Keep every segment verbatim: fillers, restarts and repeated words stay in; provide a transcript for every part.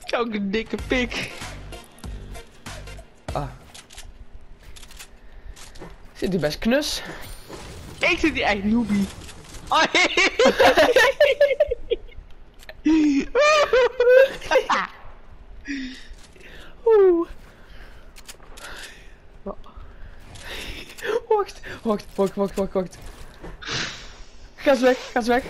Ik heb ook een dikke pik. Ah. Zit die best knus? Ik zit hier echt noobie. Oh, Oeh. Wacht, wacht, wacht, wacht, wacht, wacht. Ga eens weg, ga eens weg.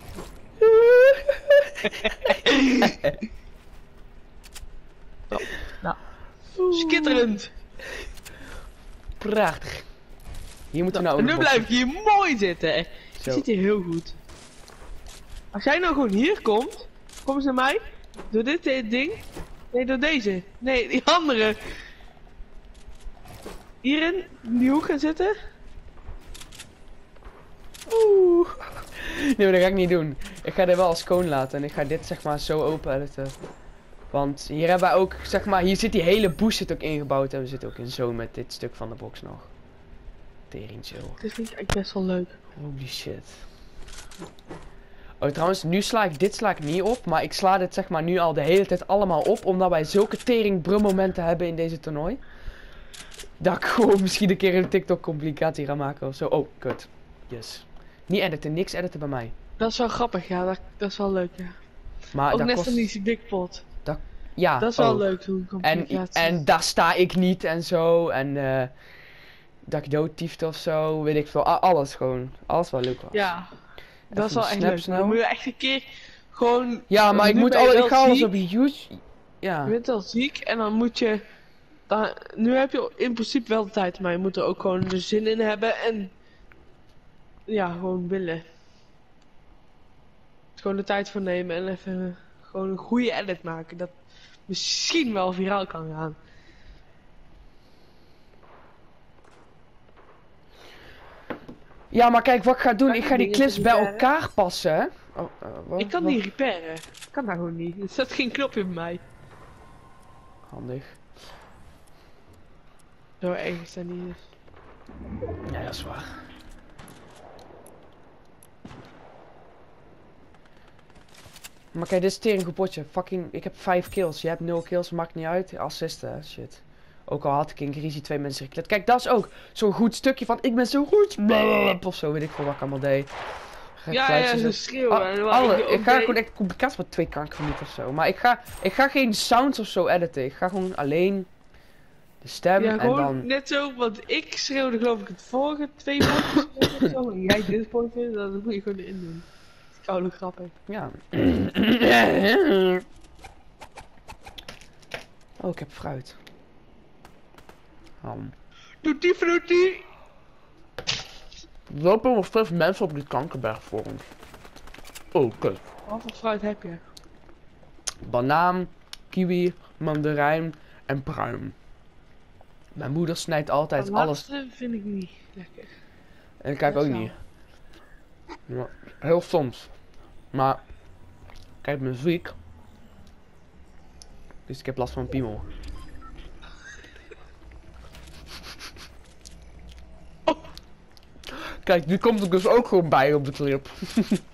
Nou, schitterend. Prachtig. Hier moeten we Nou, nou en ook nu nog blijf ik hier mooi zitten. Je Zo. zit hier heel goed. Als jij nou gewoon hier komt, kom eens naar mij. Door dit eh, ding. Nee, door deze. Nee, die andere. Hierin, in die hoek gaan zitten. Oeh. Nee, maar dat ga ik niet doen. Ik ga dit wel als schoon laten en ik ga dit zeg maar zo open editen. Want hier hebben wij ook, zeg maar, hier zit die hele bush zit ook ingebouwd en we zitten ook in zo met dit stuk van de box nog. Tering chill. Dit vind ik echt best wel leuk. Holy shit. Oh, trouwens, nu sla ik dit sla ik niet op, maar ik sla dit zeg maar nu al de hele tijd allemaal op, omdat wij zulke tering brummomenten hebben in deze toernooi. Dat ik gewoon misschien een keer een TikTok complicatie ga maken of zo. Oh, kut. Yes. Niet editen, niks editen bij mij. Dat is wel grappig, ja. Dat, dat is wel leuk, ja. Maar ook dat net kost... van die Big Pot. Ja, Dat is wel ook. leuk, zo'n En, complicatie. en daar sta ik niet en zo. En eh dat ik doodtiefde of zo, weet ik veel. A- alles gewoon. Alles wat leuk was. Ja, dat is Even wel echt snap leuk. snel. Dan moet je echt een keer gewoon... Ja, maar ik nu moet ben je al, ik wel ga alles ziek. op YouTube. Ja. Je bent al ziek en dan moet je... Dan, nu heb je in principe wel de tijd, maar je moet er ook gewoon de zin in hebben en... Ja, gewoon willen. Gewoon de tijd voor nemen en even gewoon een goede edit maken. Dat misschien wel viraal kan gaan. Ja, maar kijk, wat ik ga doen, Kan ik je ga die dingen clips bij repairen? elkaar passen. Oh, uh, wat, Ik kan wat? niet repairen. Ik kan dat gewoon niet. Er staat geen knopje bij mij. Handig. Zo erg is dat niet. Ja, dat is waar. Maar kijk, dit is tering goed potje. Fucking, ik heb vijf kills. Je hebt nul kills, maakt niet uit. Assisten, shit. Ook al had ik in Greasy twee mensen geklet. Kijk, dat is ook zo'n goed stukje van ik ben zo goed. Blablabla, of zo, weet ik veel wat ik allemaal deed. Ga ik Ja, geluidjes ja, doen. ze schreeuwen. Al- en wat alle, ook ik ga deed. gewoon echt complicaties met twee kanker niet of zo. Maar ik ga, ik ga geen sounds of zo editen. Ik ga gewoon alleen de stem Ja, en gewoon dan... net zo, want ik schreeuwde geloof ik het vorige twee woordjes of zo. En jij dit woordje, dat moet je gewoon erin doen. Dat is koude grappig. Ja. Oh, ik heb fruit. Ham. Tutti frutti! Er lopen nog steeds mensen op die kankerberg voor ons. Oh, kut. Wat voor fruit heb je? Banaan, kiwi, mandarijn en pruim. Mijn moeder snijdt altijd Dat alles. laatste vind ik niet lekker. En ik kijk Dat ook is niet. Ja, heel soms. Maar, kijk, ik ben ziek. Dus ik heb last van een piemel. Kijk, die komt er dus ook gewoon bij op de clip.